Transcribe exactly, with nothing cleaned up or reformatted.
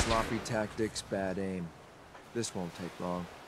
Sloppy tactics, bad aim. This won't take long.